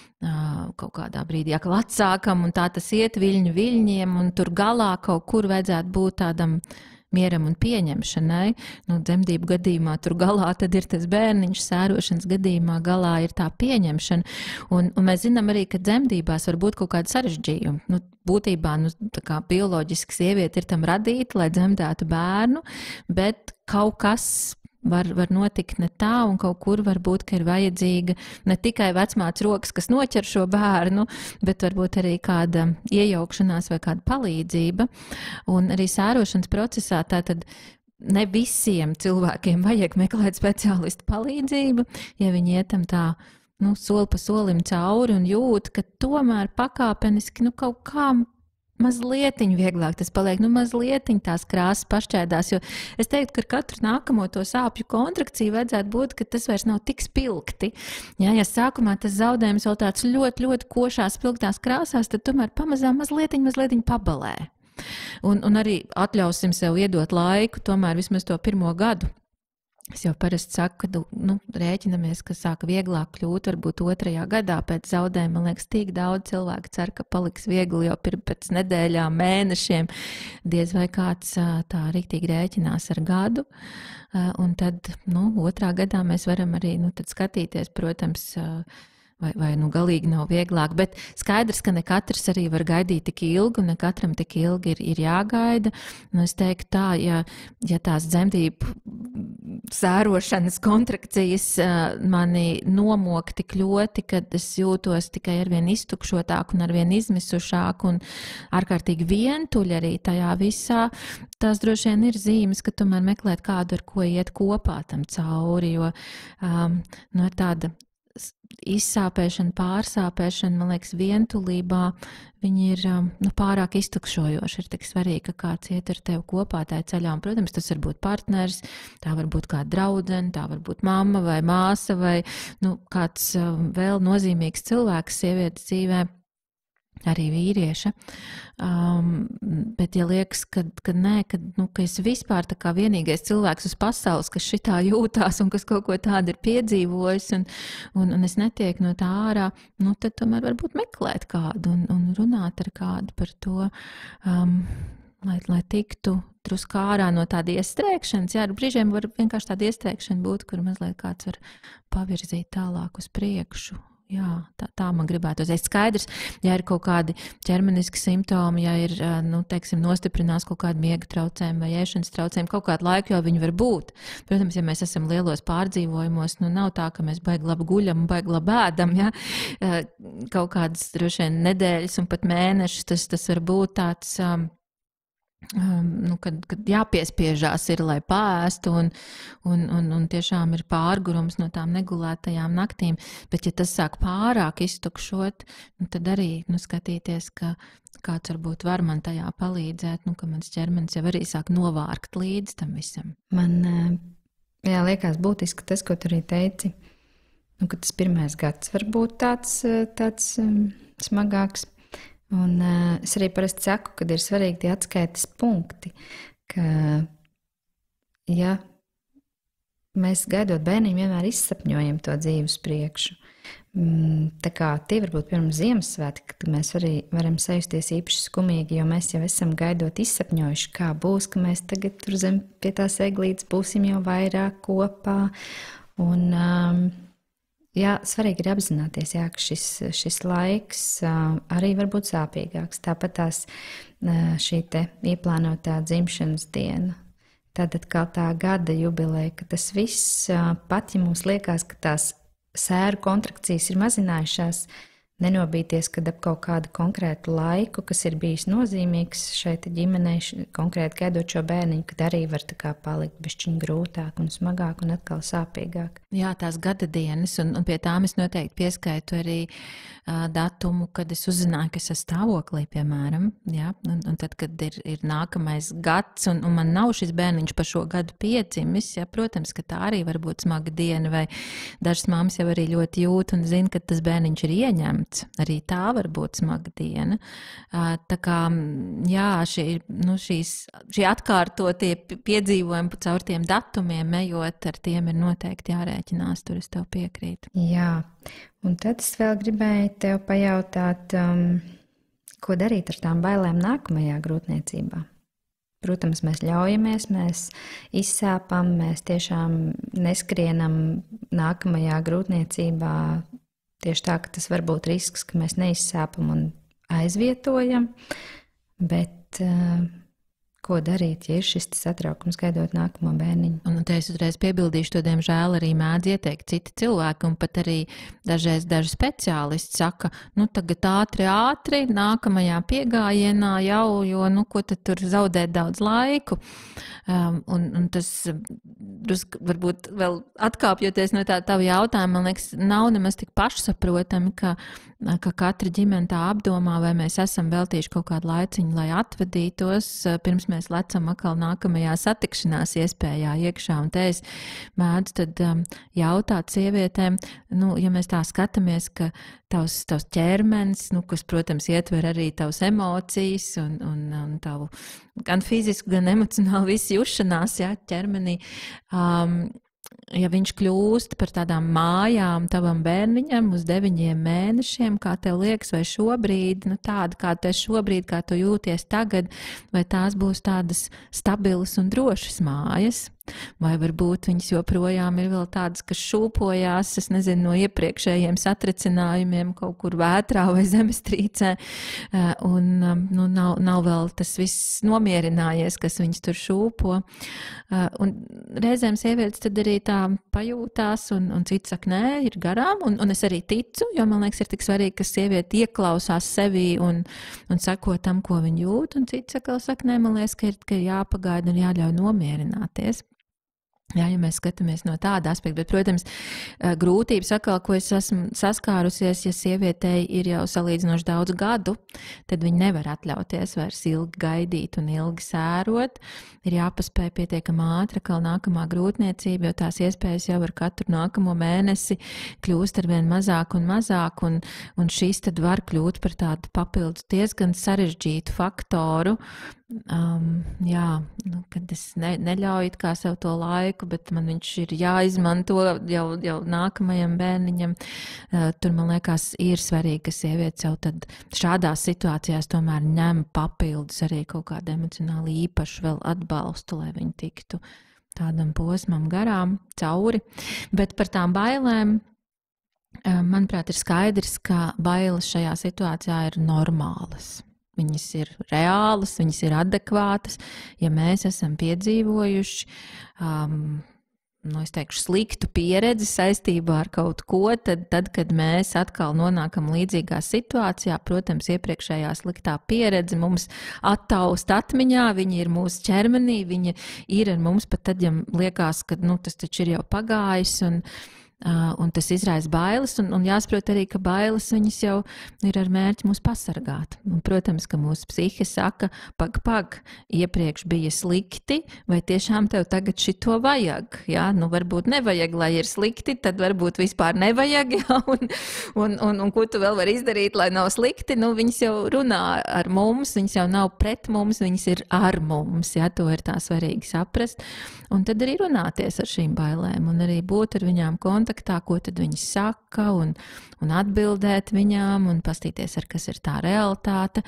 Uh, kaut kādā brīdī atkal atsākam, un tā tas iet viļņu viļņiem, un tur galā kaut kur vajadzētu būt tādam mieram un pieņemšanai. Nu, dzemdību gadījumā tur galā tad ir tas bērniņš, sērošanas gadījumā galā ir tā pieņemšana. Un, un mēs zinām arī, ka dzemdībās var būt kaut kāda sarežģījuma. Nu, būtībā nu, tā kā bioloģiski sieviete ir tam radīta, lai dzemdētu bērnu, bet kaut kas Var, var notikt ne tā, un kaut kur varbūt, ka ir vajadzīga ne tikai vecmātes rokas, kas noķer šo bērnu, bet varbūt arī kāda iejaukšanās vai kāda palīdzība. Un arī sērošanas procesā tātad ne visiem cilvēkiem vajag meklēt speciālistu palīdzību, ja viņi ietam tā, nu, soli pa solim cauri un jūt, ka tomēr pakāpeniski, nu, kaut kā mazlietiņ vieglāk tas paliek, nu mazlietiņ tās krāsas pašķēdās, jo es teiktu, ka ar katru nākamo to sāpju kontrakciju vajadzētu būt, ka tas vairs nav tik spilgti. Ja, ja sākumā tas zaudējums vēl tāds ļoti, ļoti košās, spilgtās krāsās, tad tomēr pamazām mazlietiņ, mazlietiņ pabalē. Un, un arī atļausim sev iedot laiku, tomēr vismaz to pirmo gadu. Es jau parasti saku, ka nu, rēķinamies, ka sāka vieglāk kļūt, varbūt otrajā gadā pēc zaudējuma. Man liekas, tik daudz cilvēku cer, ka paliks viegli jau pēc nedēļām, mēnešiem. Diez vai kāds tā riktīgi rēķinās ar gadu. Un tad, nu, otrā gadā mēs varam arī, nu, tad skatīties, protams, vai, vai nu galīgi nav vieglāk, bet skaidrs, ka ne katrs arī var gaidīt tik ilgi, un ne katram tik ilgi ir, ir jāgaida. Nu, es teiktu tā, ja, ja tās dzemdību sērošanas kontrakcijas uh, mani nomok tik ļoti, kad es jūtos tikai arvien iztukšotāk un arvien izmisušāk un ārkārtīgi vientuļi arī tajā visā, tās droši vien ir zīmes, ka tomēr meklēt kādu, ar ko iet kopā tam cauri, jo um, nu, ir tāda izsāpēšana, pārsāpēšana, man liekas, vientulībā, viņi ir nu, pārāk iztukšojoši. Ir tik svarīgi, ka kāds iet ar tevi kopā tajā ceļā. Un, protams, tas var būt partneris, tā var būt kāda draudzene, tā var būt mamma vai māsa vai nu, kāds vēl nozīmīgs cilvēks sievietes dzīvē. Arī vīrieša. Um, bet, ja liekas, ka, ka nē, ka, nu, ka es vispār tā kā vienīgais cilvēks uz pasaules, kas šitā jūtās un kas kaut ko tādu ir piedzīvojis, un, un, un es netieku no tā ārā, nu, tad tomēr varbūt meklēt kādu un, un runāt ar kādu par to, um, lai, lai tiktu drusku ārā no tāda iestrēgšanas. Jā, ar brīžiem var vienkārši tāda iestrēgšana būt, kur mazliet kāds var pavirzīt tālāk uz priekšu. Jā, tā, tā man gribētu teikt. Skaidrs, ja ir kaut kādi ķermeniski simptomi, ja ir, nu, teiksim, nostiprinās kaut kādi miega traucējumi vai ēšanas traucējumi, kaut kādu laiku jau viņi var būt. Protams, ja mēs esam lielos pārdzīvojumos, nu, nav tā, ka mēs baigi labi guļam un baigi labi ēdam, ja? Kaut kādas droši vien nedēļas un pat mēnešus, tas, tas var būt tāds... Um, Um, nu, kad, kad jāpiespiežās ir, lai pāēstu, un, un, un, un tiešām ir pārgurums no tām negulētajām naktīm, bet ja tas sāk pārāk iztukšot, nu, tad arī nu, skatīties, ka kāds varbūt var man tajā palīdzēt, nu, ka mans ķermenis jau arī sāk novārkt līdz tam visam. Man jā, liekas būtiski tas, ko tu arī teici, nu, ka tas pirmais gads var būt tāds, tāds um, smagāks. Un, uh, es arī parasti saku, ka ir svarīgi tie atskaites punkti, ka, ja mēs gaidot bērniņu vienmēr izsapņojam to dzīvi uz priekšu, mm, tā kā tie varbūt pirms Ziemassvētki, kad mēs arī varam sajusties īpaši skumīgi, jo mēs jau esam gaidot izsapņojuši, kā būs, ka mēs tagad tur zem pie tās eglītes būsim jau vairāk kopā. Un, um, Jā, svarīgi ir apzināties, jā, ka šis, šis laiks uh, arī var būt sāpīgāks. Tāpat tās uh, šī te ieplānotā dzimšanas diena, tad atkal tā gada jubileja, ka tas viss, uh, pat ja mums liekas, ka tās sēru kontrakcijas ir mazinājušās, nenobīties, kad ap kaut kādu konkrētu laiku, kas ir bijis nozīmīgs šeit ģimenei, konkrēti gaidot šo bērniņu, kad arī var tā kā palikt bišķiņ grūtāk un smagāk un atkal sāpīgāk. Jā, tās gada dienas, un, un pie tām es noteikti pieskaitu arī uh, datumu, kad es uzzināju, ka es esmu stāvoklī, piemēram, jā, un, un tad, kad ir, ir nākamais gads, un, un man nav šis bērniņš pa šo gadu piedzimis, jā, protams, ka tā arī var būt smaga diena, vai dažas mammas jau arī ļoti jūt un zina, ka tas bērniņš ir ieņemts. Arī tā var būt smaga diena. Tā kā, jā, šī, nu, šīs, šie atkārtotie piedzīvojumi caur tiem datumiem, ejot, ar tiem ir noteikti jārēķinās, tur es tev piekrītu. Jā, un tad es vēl gribēju tev pajautāt, um, ko darīt ar tām bailēm nākamajā grūtniecībā. Protams, mēs ļaujamies, mēs izsāpam, mēs tiešām neskrienam nākamajā grūtniecībā tieši tā, ka tas var būt risks, ka mēs neizsāpam un aizvietojam, bet uh, ko darīt, ja ir šis satraukums gaidot nākamo bērniņu? Un te es uzreiz piebildīšu, to diemžēl arī mēdz ieteikt citi cilvēki, un pat arī dažreiz daži speciālisti saka, nu tagad ātri, ātri, nākamajā piegājienā jau, jo, nu, ko tad tur zaudēt daudz laiku. Um, un, un tas, drusku, varbūt vēl atkāpjoties no tā tava jautājuma, man liekas, nav nemaz tik pašsaprotami, ka, ka katra ģimene tā apdomā, vai mēs esam veltījuši kaut kādu laiciņu, lai atvadītos, pirms mēs lecam atkal nākamajā satikšanās iespējā iekšā. Un te es mēdzu tad um, jautāt sievietēm, nu, ja mēs tā skatāmies, ka tavs, tavs ķermenis, nu, kas, protams, ietver arī tavas emocijas un, un, un tavu gan fizisku, gan emocionālu visu jušanās, jā, ķermenī, um, ja viņš kļūst par tādām mājām tavam bērniņam uz deviņiem mēnešiem, kā tev liekas, vai šobrīd, nu tāda, kā tu esi šobrīd, kā tu jūties tagad, vai tās būs tādas stabilas un drošas mājas, vai varbūt viņas joprojām ir vēl tādas, kas šūpojās, es nezinu, no iepriekšējiem satricinājumiem kaut kur vētrā vai zemestrīcē, un nu, nav, nav vēl tas viss nomierinājies, kas viņas tur šūpo. Un reizēm sievietes tad arī tā pajūtās, un, un cits saka, nē, ir garām, un, un es arī ticu, jo man liekas, ir tik svarīgi, ka sieviete ieklausās sevī un, un sako tam, ko viņa jūt, un cits saka, saka, nē, man liekas, ka ir, ka ir jāpagaida un jāļauj nomierināties. Jā, ja mēs skatāmies no tāda aspekta, bet, protams, grūtības atkal, ko es esmu saskārusies, ja sievietei ir jau salīdzinoši daudz gadu, tad viņi nevar atļauties vairs ilgi gaidīt un ilgi sērot. Ir jāpaspēj pietiekami ātri, kā nākamā grūtniecība, jo tās iespējas jau ar katru nākamo mēnesi kļūst arvien mazāk un mazāk, un, un šīs tad var kļūt par tādu papildus diezgan sarežģītu faktoru. Um, jā, nu, kad es ne, neļauju kā sev to laiku, bet man viņš ir jāizmanto jau, jau nākamajam bērniņam. Uh, tur, man liekas, ir svarīgi, ka sievietes jau tad šādās situācijās tomēr ņem papildus arī kaut kādu emocionāli īpašu vēl atbalstu, lai viņi tiktu tādam posmam garām, cauri. Bet par tām bailēm, uh, manuprāt, ir skaidrs, ka bailes šajā situācijā ir normālas. Viņas ir reālas, viņas ir adekvātas. Ja mēs esam piedzīvojuši, um, nu, es teikšu, sliktu pieredzi saistībā ar kaut ko, tad, tad, kad mēs atkal nonākam līdzīgā situācijā, protams, iepriekšējā sliktā pieredze mums attaust atmiņā, viņa ir mūsu ķermenī, viņa ir ar mums pat tad, ja liekas, ka nu, tas taču ir jau pagājis un Uh, un tas izraisa bailes, un, un jāsaprot arī, ka bailes viņas jau ir ar mērķi mūs pasargāt. Un, protams, ka mūsu psihe saka, pag, pag, iepriekš bija slikti, vai tiešām tev tagad šito vajag? Jā, nu varbūt nevajag, lai ir slikti, tad varbūt vispār nevajag, jā, un, un, un, un ko tu vēl vari izdarīt, lai nav slikti? Nu, viņas jau runā ar mums, viņas jau nav pret mums, viņas ir ar mums, jā, to ir tā svarīgi saprast. Un tad arī runāties ar šīm bailēm, un arī būt ar viņām kontaktā, ko tad viņas saka, un, un atbildēt viņām, un pastīties, ar kas ir tā realitāte.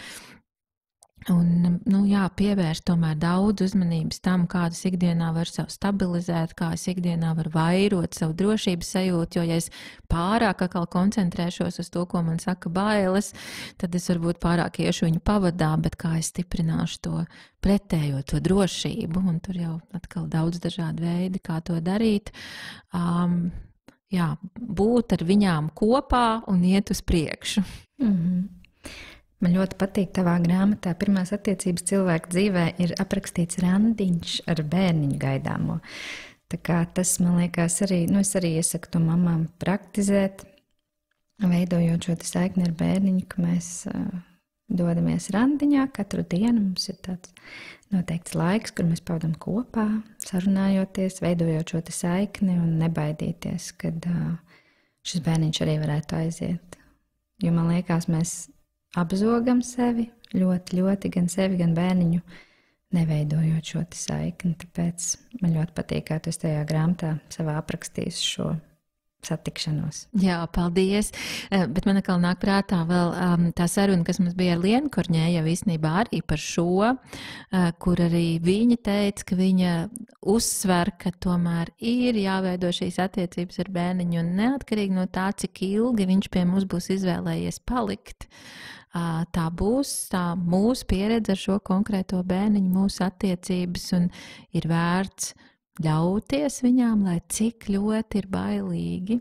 Un, nu, jā, pievērst tomēr daudz uzmanības tam, kādas ikdienā var sev stabilizēt, kā es ikdienā var vairot savu drošības sajūtu, jo, ja es pārāk atkal koncentrēšos uz to, ko man saka bailes, tad es varbūt pārāk iešu viņu pavadā, bet kā es stiprināšu to pretējo, to drošību, un tur jau atkal daudz dažādi veidi, kā to darīt. Um, jā, būt ar viņām kopā un iet uz priekšu. Mm-hmm. Man ļoti patīk tavā grāmatā. Pirmās attiecības cilvēka dzīvē ir aprakstīts randiņš ar bērniņu gaidāmo. Tā kā tas, man liekas, arī, nu es arī iesaku to mamām praktizēt, veidojot šo saikni ar bērniņu, ka mēs uh, dodamies randiņā katru dienu. Mums ir tāds noteikts laiks, kur mēs pavadām kopā, sarunājoties, veidojot šo saikni un nebaidīties, kad uh, šis bērniņš arī varētu aiziet. Jo man liekas, mēs apzogam sevi ļoti, ļoti, gan sevi, gan bērniņu, neveidojot šo saikni. Tāpēc man ļoti patīk, kā tu tajā grāmatā savā aprakstīsi šo satikšanos. Jā, paldies. Bet man atkal nāk prātā vēl um, tā saruna, kas mums bija ar Lienu Korņē, jau īstenībā arī par šo, uh, kur arī viņa teica, ka viņa uzsver, ka tomēr ir jāveido šīs attiecības ar bērniņu, un neatkarīgi no tā, cik ilgi viņš pie mums būs izvēlējies palikt, uh, tā būs tā mūsu pieredze ar šo konkrēto bērniņu, mūsu attiecības, un ir vērts ļauties viņām, lai cik ļoti ir bailīgi.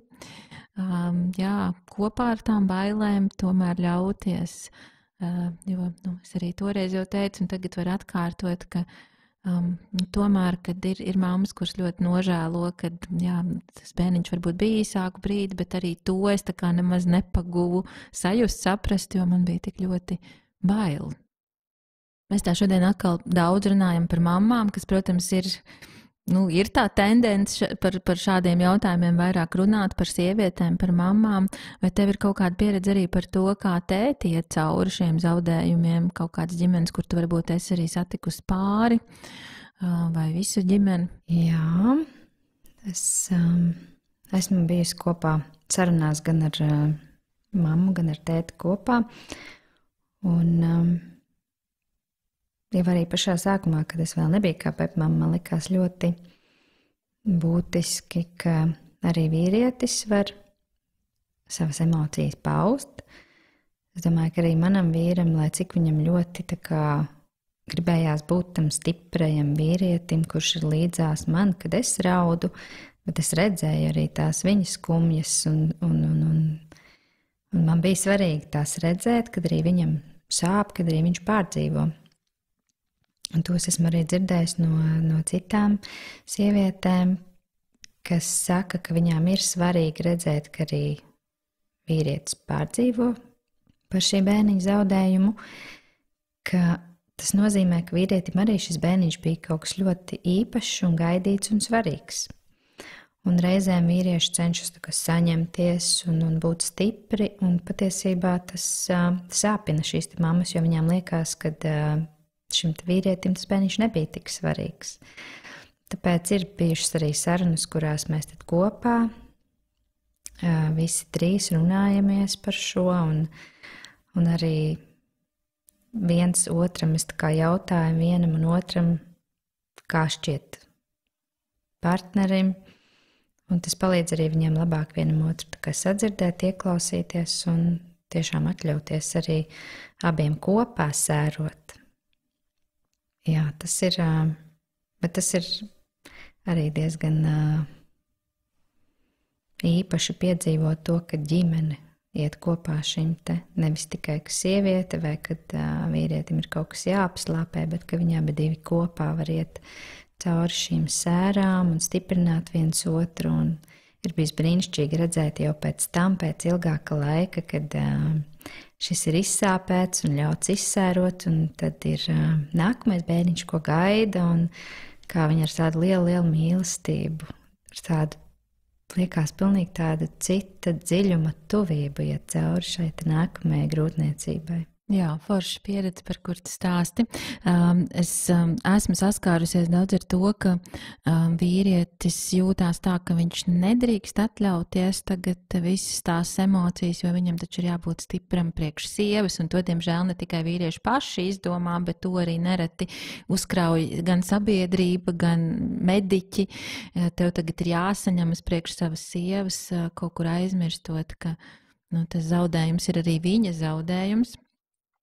Um, jā, kopā ar tām bailēm tomēr ļauties. Uh, jo nu, es arī toreiz jau teicu, un tagad var atkārtot, ka um, tomēr, kad ir, ir mammas, kuras ļoti nožēlo, kad jā, tas bērniņš varbūt bija īsāku brīdi, bet arī to es tā kā nemaz nepaguvu sajust, saprast, jo man bija tik ļoti bail. Mēs tā šodien atkal daudz runājam par mammām, kas, protams, ir Nu, ir tā tendence par, par šādiem jautājumiem vairāk runāt par sievietēm, par mammām, vai tev ir kaut kāda pieredze arī par to, kā tēti iet cauri šiem zaudējumiem, kaut kādas ģimenes, kur tu varbūt esi arī satikusi pāri, vai visu ģimeni? Jā, es um, esmu bijusi kopā sarunās gan ar uh, mammu, gan ar tēti kopā, un um, jau arī pašā sākumā, kad es vēl nebiju kā pepmamma, man likās ļoti būtiski, ka arī vīrietis var savas emocijas paust. Es domāju, ka arī manam vīram, lai cik viņam ļoti tā kā gribējās būt tam stiprajam vīrietim, kurš ir līdzās man, kad es raudu, bet es redzēju arī tās viņa skumjas, un, un, un, un, un man bija svarīgi tās redzēt, kad arī viņam sāp, kad arī viņš pārdzīvo. Un tos esmu arī dzirdējis no, no citām sievietēm, kas saka, ka viņām ir svarīgi redzēt, ka arī vīrietis pārdzīvo par šī bērniņa zaudējumu, ka tas nozīmē, ka vīrietim arī šis bērniņš bija kaut kas ļoti īpašs un gaidīts un svarīgs. Un reizēm vīrieši cenšas saņemties un, un būt stipri, un patiesībā tas uh, sāpina šīs mammas, jo viņām liekas, ka uh, šim vīrietim tas bērniņš nebija tik svarīgs. Tāpēc ir bijušas arī sarunas, kurās mēs tad kopā visi trīs runājamies par šo, un, un arī viens otram es tā kā jautāju vienam un otram, kā šķiet partnerim, un tas palīdz arī viņiem labāk vienam otru tā kā sadzirdēt, ieklausīties un tiešām atļauties arī abiem kopā sērot. Jā, tas ir, bet tas ir arī diezgan īpaši piedzīvot to, ka ģimene iet kopā šim te, nevis tikai ka sieviete vai kad vīrietim ir kaut kas jāapslāpē, bet ka viņi abi divi kopā var iet cauri šīm sērām un stiprināt viens otru, un ir bijis brīnišķīgi redzēt jau pēc tam, pēc ilgāka laika, kad šis ir izsāpēts un ļauts izsērot, un tad ir uh, nākamais bērniņš, ko gaida, un kā viņi ar tādu lielu, lielu mīlestību, ar tādu, liekas, pilnīgi tāda cita dziļuma tuvību iet cauri šai nākamajai grūtniecībai. Jā, forša pieredze, par kur tu stāsti. Um, es um, esmu saskārusies daudz ar to, ka um, vīrietis jūtās tā, ka viņš nedrīkst atļauties tagad visas tās emocijas, jo viņam taču ir jābūt stipram priekš sievas, un to, diemžēl, ne tikai vīrieši paši izdomā, bet to arī nereti uzkrauj gan sabiedrība, gan mediķi. Tev tagad ir jāsaņemas priekš savas sievas, kaut kur aizmirstot, ka nu, tas zaudējums ir arī viņa zaudējums.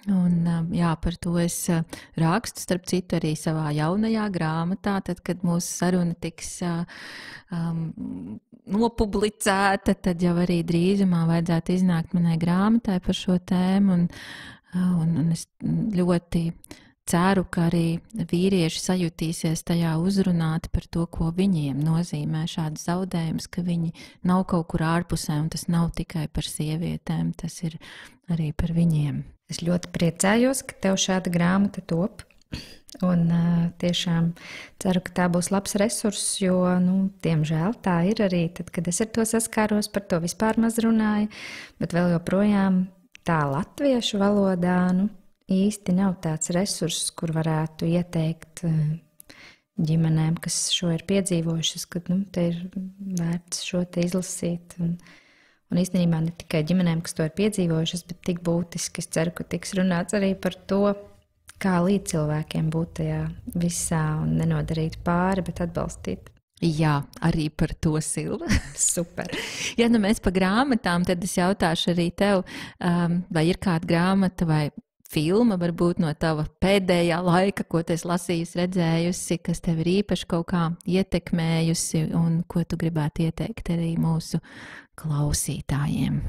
Un, jā, par to es rakstu, starp citu, arī savā jaunajā grāmatā, tad, kad mūsu saruna tiks um, nopublicēta, tad jau arī drīzumā vajadzētu iznākt manai grāmatai par šo tēmu. Un, un, un es ļoti ceru, ka arī vīrieši sajutīsies tajā uzrunāti par to, ko viņiem nozīmē šāds zaudējums, ka viņi nav kaut kur ārpusē, un tas nav tikai par sievietēm, tas ir arī par viņiem. Es ļoti priecājos, ka tev šāda grāmata top, un uh, tiešām ceru, ka tā būs labs resurss, jo, nu, diemžēl tā ir arī tad, kad es ar to saskāros, par to vispār maz runāju, bet vēl joprojām tā latviešu valodā, nu, īsti nav tāds resurss, kur varētu ieteikt ģimenēm, kas šo ir piedzīvojušas, ka nu, te ir vērts šo te izlasīt. Un, un īstenībā ne tikai ģimenēm, kas to ir piedzīvojušas, bet tik būtiski, es ceru, ka tiks runāts arī par to, kā līdz cilvēkiem būt tajā visā un nenodarīt pāri, bet atbalstīt. Jā, arī par to, Silva. Super. Ja nu mēs pa grāmatām, tad es jautāšu arī tev, um, vai ir kāda grāmata vai filma, varbūt no tava pēdējā laika, ko tu esi lasījusi, redzējusi, kas tev ir īpaši kaut kā ietekmējusi un ko tu gribētu ieteikt arī mūsu klausītājiem?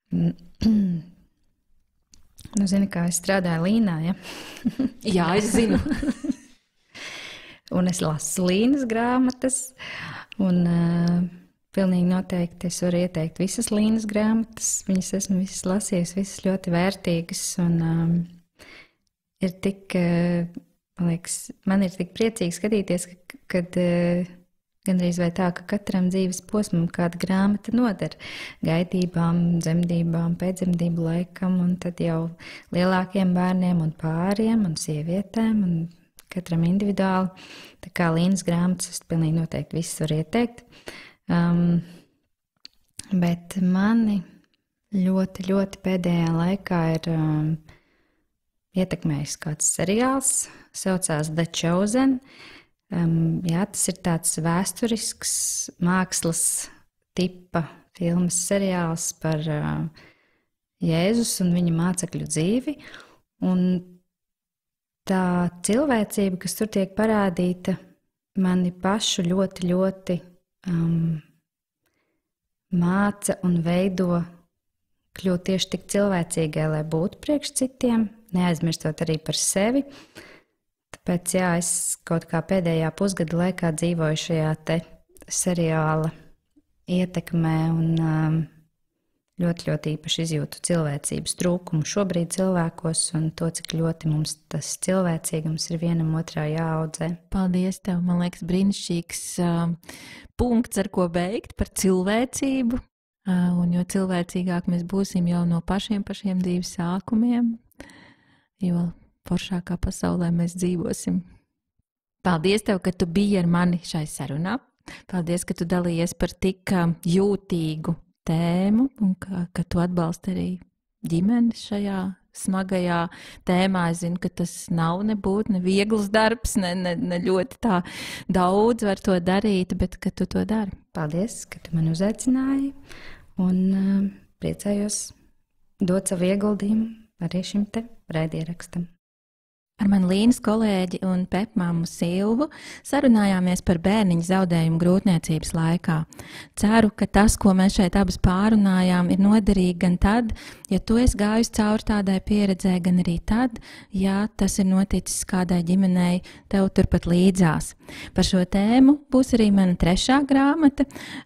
Nu, zini, kā es strādāju Līnā, ja? Jā, es zinu. Un es lasu Līnas grāmatas, un uh, pilnīgi noteikti es varu ieteikt visas Līnas grāmatas. Viņas esmu visas lasījusi, visas ļoti vērtīgas. Un, um, ir tik, uh, man liekas, man ir tik priecīgi skatīties, ka, kad uh, gandrīz vai tā, ka katram dzīves posmam kāda grāmata noder. Gaidībām, dzemdībām, pēcdzemdību laikam, un tad jau lielākiem bērniem un pāriem un sievietēm, un katram individuāli. Tā kā Līnas grāmatas es pilnīgi noteikti visas varu ieteikt. Um, bet mani ļoti, ļoti pēdējā laikā ir um, ietekmējis kāds seriāls, saucās The Chosen. Um, jā, tas ir tāds vēsturisks mākslas tipa filmas seriāls par uh, Jēzus un viņa mācekļu dzīvi. Un tā cilvēcība, kas tur tiek parādīta, mani pašu ļoti, ļoti Um, māca un veido kļūt tieši tik cilvēcīgai, lai būtu priekš citiem, neaizmirstot arī par sevi. Tāpēc, jā, es kaut kā pēdējā pusgada laikā dzīvoju šajā te seriāla ietekmē un um, ļoti, ļoti īpaši izjūtu cilvēcības trūkumu šobrīd cilvēkos un to, cik ļoti mums tas cilvēcīgums ir vienam otrā jāaudzē. Paldies tev, man liekas, brīnišķīgs uh, punkts, ar ko beigt par cilvēcību. Uh, un jo cilvēcīgāk mēs būsim jau no pašiem pašiem dzīves sākumiem, jo foršākā pasaulē mēs dzīvosim. Paldies tev, ka tu biji ar mani šai sarunā. Paldies, ka tu dalījies par tik uh, jūtīgu tēmu un ka, ka tu atbalsti arī ģimeni šajā smagajā tēmā. Es zinu, ka tas nav nebūt ne viegls darbs, ne, ne, ne ļoti tā daudz var to darīt, bet ka tu to dari. Paldies, ka tu mani uzaicināji un uh, priecājos dot savu ieguldījumu arī šim te raidierakstam. Ar mani Līnas kolēģi un pepmammu Silvu sarunājāmies par bērniņu zaudējumu grūtniecības laikā. Ceru, ka tas, ko mēs šeit abas pārunājām, ir noderīgi gan tad, ja tu esi gājus cauri tādai pieredzē, gan arī tad, ja tas ir noticis kādai ģimenei tev turpat līdzās. Par šo tēmu būs arī mana trešā grāmata,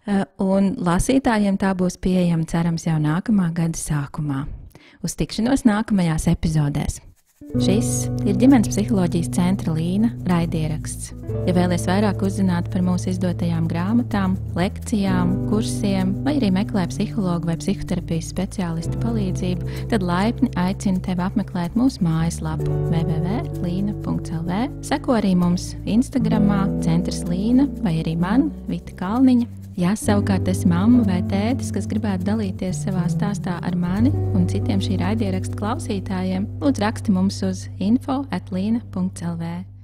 un lasītājiem tā būs pieejama cerams jau nākamā gada sākumā. Uz tikšanos nākamajās epizodēs! Šis ir ģimenes psiholoģijas centra Līna raidieraksts. Ja vēlies vairāk uzzināt par mūsu izdotajām grāmatām, lekcijām, kursiem, vai arī meklē psihologu vai psihoterapijas speciālistu palīdzību, tad laipni aicinu tevi apmeklēt mūsu mājaslapu w w w punkt līna punkt l v. Seko arī mums Instagramā Centrs Līna vai arī man, Vita Kalniņa. Ja savukārt esi mamma vai tētis, kas gribētu dalīties savā stāstā ar mani un citiem šī raidieraksta klausītājiem, lūdzu raksti mums uz info at līna punkt l v.